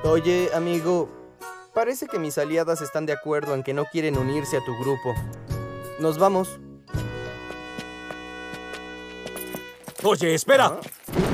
Oye, amigo, parece que mis aliadas están de acuerdo en que no quieren unirse a tu grupo. Nos vamos. Oye, espera. ¿Ah?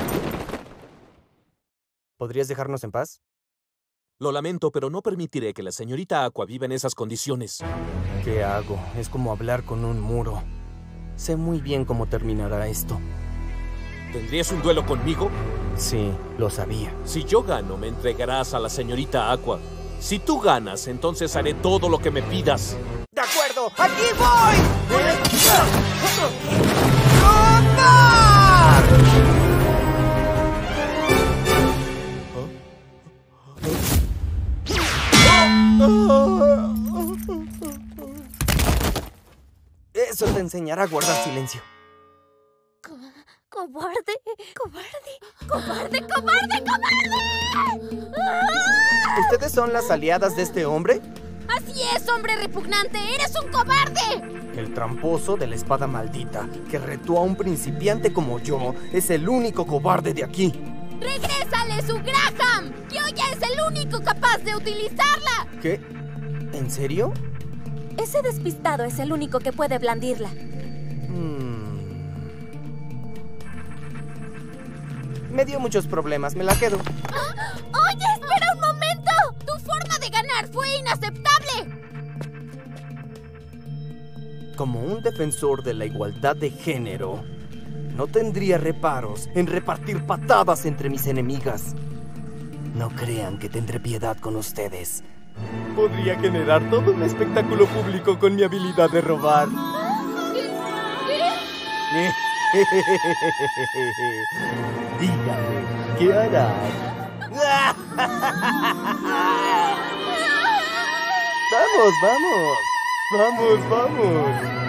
¿Podrías dejarnos en paz? Lo lamento, pero no permitiré que la señorita Aqua viva en esas condiciones. ¿Qué hago? Es como hablar con un muro. Sé muy bien cómo terminará esto. ¿Tendrías un duelo conmigo? Sí, lo sabía. Si yo gano, me entregarás a la señorita Aqua. Si tú ganas, entonces haré todo lo que me pidas. ¡De acuerdo! ¡Aquí voy! Eso te enseñará a guardar silencio. ¡Cobarde! ¡Cobarde! ¡Cobarde! ¡Cobarde! ¡Cobarde! ¡Ah! ¿Ustedes son las aliadas de este hombre? ¡Así es, hombre repugnante! ¡Eres un cobarde! El tramposo de la espada maldita, que retó a un principiante como yo, es el único cobarde de aquí. ¡Regrésale su Graham! ¡Kyoya es el único capaz de utilizarla! ¿Qué? ¿En serio? Ese despistado es el único que puede blandirla. Me dio muchos problemas, me la quedo. ¡Ah! ¡Oye, espera un momento! ¡Tu forma de ganar fue inaceptable! Como un defensor de la igualdad de género, no tendría reparos en repartir patadas entre mis enemigas. No crean que tendré piedad con ustedes. Podría generar todo un espectáculo público con mi habilidad de robar. ¿Qué? Dígame, ¿qué hará? ¡Vamos, vamos! ¡Vamos, vamos!